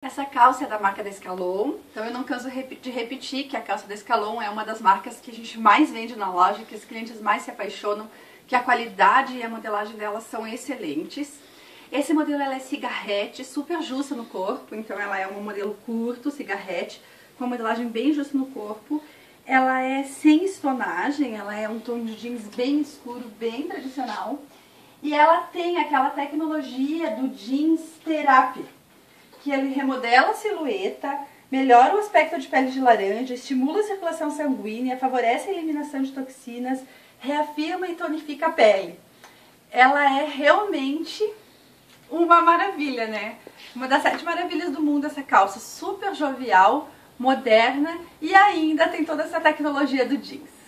Essa calça é da marca Descalon, então eu não canso de repetir que a calça Descalon é uma das marcas que a gente mais vende na loja, que os clientes mais se apaixonam, que a qualidade e a modelagem delas são excelentes. Esse modelo ela é cigarrete, super justa no corpo, então ela é um modelo curto, cigarrete, com uma modelagem bem justa no corpo. Ela é sem estonagem, ela é um tom de jeans bem escuro, bem tradicional. E ela tem aquela tecnologia do jeans therapy, que ele remodela a silhueta, melhora o aspecto de pele de laranja, estimula a circulação sanguínea, favorece a eliminação de toxinas, reafirma e tonifica a pele. Ela é realmente uma maravilha, né? Uma das 7 maravilhas do mundo, essa calça super jovial, moderna e ainda tem toda essa tecnologia do jeans.